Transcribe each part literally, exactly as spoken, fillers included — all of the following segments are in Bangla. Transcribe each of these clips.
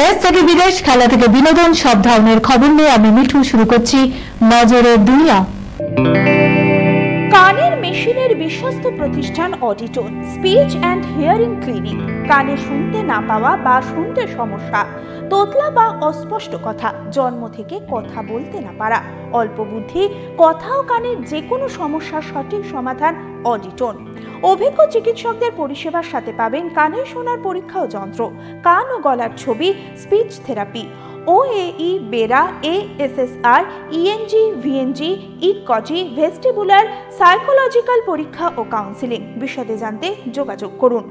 দেশ থেকে বিদেশ, খেলা থেকে বিনোদন, সব ধরনের খবর নিয়ে আমি মিঠু শুরু করছি নজরের দুনিয়া। কানের মেশিনের বিশ্বস্ত প্রতিষ্ঠান Auditon, speech and hearing clinic. কানে শুনতে না পাওয়া বা শুনতে সমস্যা, তোতলা বা অস্পষ্ট কথা, জন্ম থেকে কথা বলতে না পারা, অল্প বুদ্ধি, কথা ও কানের যে কোনো সমস্যার সঠিক সমাধান অডিটন। অভিজ্ঞ চিকিৎসকদের পরিষেবার সাথে পাবেন কানে শোনার পরীক্ষা ও যন্ত্র, কান ও গলার ছবি, speech therapy, OAE, BERA, ASSR, ENG, VNG, ইকজি, ভেস্টিবুলার, সাইকোলজিক্যাল পরীক্ষা ও কাউন্সিলিং। বিশদে জানতে যোগাযোগ করুন।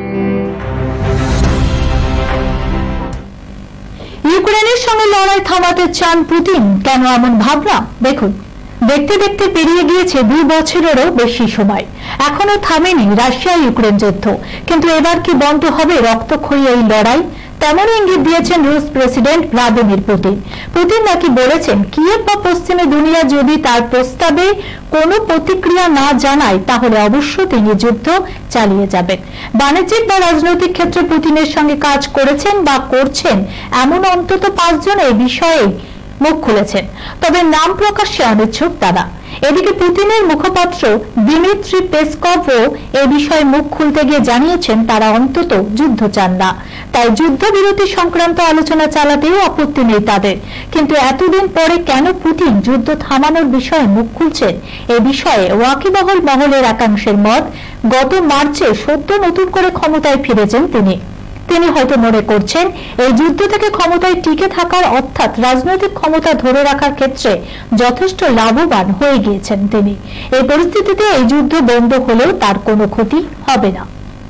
ইউক্রেনের সঙ্গে লড়াই থামাতে চান পুতিন, কেন এমন ভাবনা? দেখুন, দেখতে দেখতে পেরিয়ে গিয়েছে দুই বছরেরও বেশি সময়, এখনো থামেনি রাশিয়া ইউক্রেন যুদ্ধ। কিন্তু এবার কি বন্ধ হবে রক্তক্ষয়ী এই লড়াই? তেমন ইঙ্গিত দিয়েছেন রুশ প্রেসিডেন্ট ভ্লাদিমির পুতিন। পুতিন নাকি বলেছেন, কিয়েভ বা পশ্চিমে দুনিয়া যদি তার প্রস্তাবে কোনো প্রতিক্রিয়া না জানায় তাহলে অবশ্য তিনি যুদ্ধ চালিয়ে যাবেন। বাণিজ্যিক বা রাজনৈতিক ক্ষেত্রে পুতিনের সঙ্গে কাজ করেছেন বা করছেন এমন অন্তত পাঁচজন এই বিষয়ে মুখ খুলেছেন, তবে নাম প্রকাশ্যে অনিচ্ছুক তারা। এদিকে পুতিনের মুখপাত্র দিমিত্রি পেসকভও এ বিষয়ে মুখ খুলতে গিয়ে জানিয়েছেন তারা অন্তত যুদ্ধ চান না, তাই যুদ্ধবিরতি সংক্রান্ত আলোচনা চালাতেও আপত্তি নেই তাদের। কিন্তু এতদিন পরে কেন পুতিন যুদ্ধ থামানোর বিষয়ে মুখ খুলছেন? এ বিষয়ে ওয়াকিবহল মহলের একাংশের মত, গত মার্চে সদ্য নতুন করে ক্ষমতায় ফিরেছেন তিনি। তিনি হয়তো মনে করছেন এই যুদ্ধ থেকে ক্ষমতায় টিকে থাকার অর্থাৎ রাজনৈতিক ক্ষমতা ধরে রাখার ক্ষেত্রে যথেষ্ট লাভবান হয়ে গিয়েছেন তিনি। এই পরিস্থিতিতে এই যুদ্ধ বন্ধ হলেও তার কোনো ক্ষতি হবে না।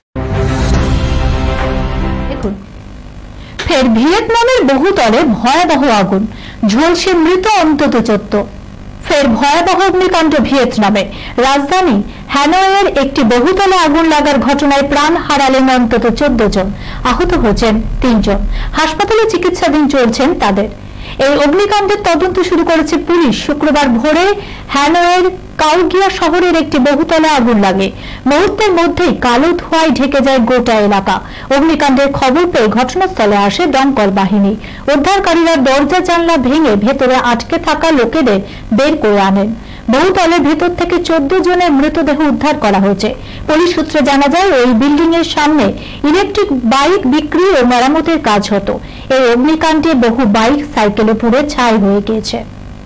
দেখুন, ফের ভিয়েতনামের বহুতলে ভয়াবহ আগুন, ঝলসে মৃত অন্তত চোদ্দ। ফের ভয়াবহ অগ্নিকাণ্ড ভিয়েতনামে। রাজধানী হ্যানয়ের একটি বহুতলে আগুন লাগার ঘটনায় প্রাণ হারালেন অন্তত চোদ্দ জন, আহত হয়েছেন তিনজন, হাসপাতালে চিকিৎসাধীন চলছেন তাদের। এই অগ্নিকাণ্ডের তদন্ত শুরু করেছে পুলিশ। শুক্রবার ভোরে হ্যানয়ের কাউগিয়া শহরের একটি বহুতলে আগুন লাগে। মুহূর্তের মধ্যেই কালো ধোঁয়ায় ঢেকে যায় গোটা এলাকা। অগ্নিকাণ্ডের খবর পেয়ে ঘটনাস্থলে আসে দমকল বাহিনী। উদ্ধারকারীরা দরজা জানলা ভেঙে ভেতরে আটকে থাকা লোকেদের বের করে আনেন। বহুতলের ভেতর থেকে চোদ্দ জনের মৃতদেহ উদ্ধার করা হয়েছে। পুলিশ সূত্রে জানা যায়, ওই বিল্ডিং এর সামনে ইলেকট্রিক বাইক বিক্রি ও মেরামতের কাজ হতো। এই অগ্নিকাণ্ডে বহু বাইক সাইকেলে পুড়ে ছাই হয়ে গিয়েছে।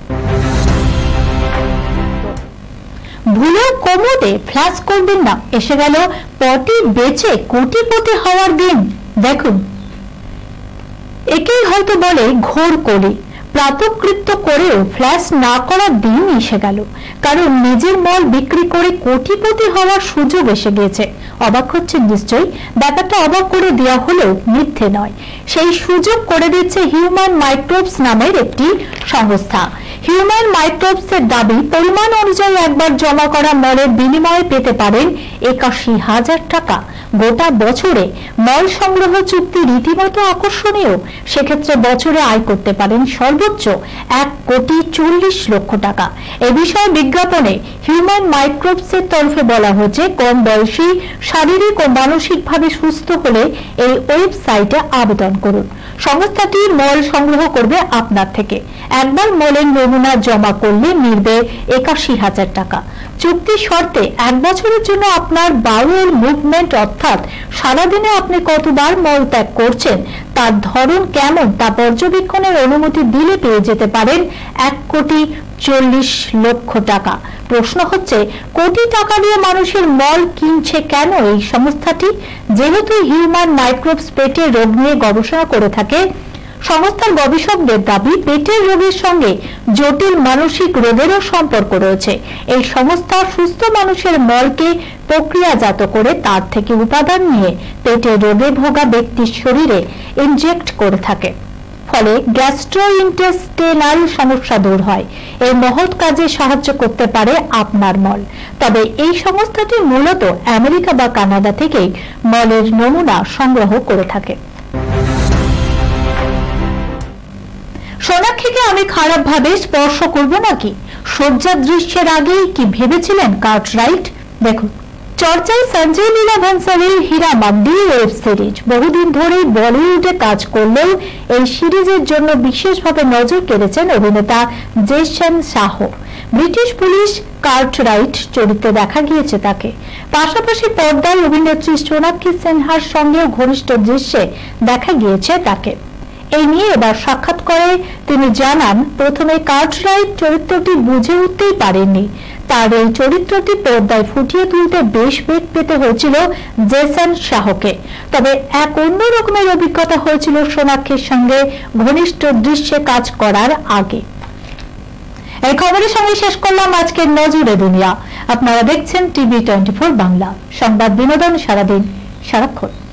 ভুলেও কোমরে ফ্ল্যাশ করবেন না, এসে গেল পটি বেচে কোটিপতি হওয়ার দিন। দেখুন, একেই হয়তো বলে ঘোর কলি। প্রাতকৃত্য করেও ফ্ল্যাশ না করার দিন এসে গেল, কারণ নিজের মল বিক্রি করে কোটিপতি হওয়ার সুযোগ এসে গিয়েছে। অবাক হচ্ছেন নিশ্চয়ই, ব্যাপারটা অবাক করে দেওয়া হলেও মিথ্যে নয়। সেই সুযোগ করে দিচ্ছে হিউম্যান মাইক্রোবস নামের একটি সংস্থা। হিউম্যান মাইক্রোবস এর দাবি, পরিমাণ অনুযায়ী একবার জমা করা মলের বিনিময়ে পেতে পারেন একাশি হাজার টাকা। গোটা বছরে মল সংগ্রহ চুক্তি রীতিমতো আকর্ষণীয়। সেক্ষেত্রে বছরে আয় করতে পারেন সর্বোচ্চ এক কোটি চল্লিশ লক্ষ টাকা। এ বিষয়ে বিজ্ঞাপনে হিউম্যান মাইক্রোবস এর তরফে বলা হয়েছে, কম বয়সী, শারীরিক ও মানসিকভাবে সুস্থ হলে এই ওয়েবসাইটে আবেদন করুন। সংস্থাটি মল সংগ্রহ করবে আপনার থেকে। একবার মলের নমুনা জমা করলে মিলবে একাশি হাজার টাকা। চুক্তি শর্তে এক বছরের জন্য আপনার বাউল মুভমেন্ট অর্থাৎ সারাদিনে আপনি কতবার মল ত্যাগ করছেন তার ধরন কেমন তা পর্যবেক্ষণের অনুমতি দিলে পেয়ে যেতে পারেন এক কোটি চল্লিশ লক্ষ টাকা। প্রশ্ন হচ্ছে, কোটি টাকা দিয়ে মানুষের মল কিনছে কেন এই সংস্থাটি? যেহেতু হিউম্যান মাইক্রোবস পেটের রোগ নিয়ে গবেষণা করে থাকে, সংস্থার গবেষকদের দাবি পেটের রোগের সঙ্গে জটিল মানসিক রোগেরও সম্পর্ক রয়েছে। এই সংস্থা সুস্থ মানুষের মলকে প্রক্রিয়াজাত করে তার থেকে উপাদান নিয়ে পেটের রোগে ভোগা ব্যক্তির শরীরে ইনজেক্ট করে থাকে, ফলে গ্যাস্ট্রোইন্টেস্টিনাল সমস্যা দূর হয়। এই মহৎ কাজে সাহায্য করতে পারে আপনার মল। তবে এই সংস্থাটি মূলত আমেরিকা বা কানাডা থেকেই মলের নমুনা সংগ্রহ করে থাকে। সোনাক্ষীকে আমি খারাপ ভাবে স্পর্শ করব নাকি? সজ্জা দৃশ্যের আগেই কি ভেবেছিলেন কার্টরাইট? দেখুন, চর্চায় সঞ্জয় লীলা ভনসালীর হীরা মান্ডি ওয়েব সিরিজ। বহুদিন ধরে বলিউডে কাজ করলেও এই সিরিজের জন্য বিশেষভাবে নজর কেড়েছেন অভিনেতা Jason Shah. British police Cartwright চরিত্রে দেখা গিয়েছে তাকে। পাশাপাশি পর্দায় অভিনেত্রী সোনাক্ষী সিনহার সঙ্গেও ঘনিষ্ঠ দৃশ্যে দেখা গিয়েছে তাকে। এই নিয়ে এবার সাক্ষাৎ করে তিনি জানান, প্রথমে কার্টরাইট চরিত্রটি বুঝে উঠতেই পারেননি। তার এই চরিত্রটি পর্দায় ফুটিয়ে তুলতে বেশ বেগ পেতে হয়েছিল জেসন শাহকে। তবে এক অন্য রকমের অভিজ্ঞতা হয়েছিল সোনাক্ষীর সঙ্গে ঘনিষ্ঠ দৃশ্যে কাজ করার আগে। এই খবরের সঙ্গে শেষ করলাম আজকের নজরে দুনিয়া। আপনারা দেখছেন টিভি টোয়েন্টি ফোর বাংলা, সংবাদ বিনোদন সারাদিন সারাক্ষণ।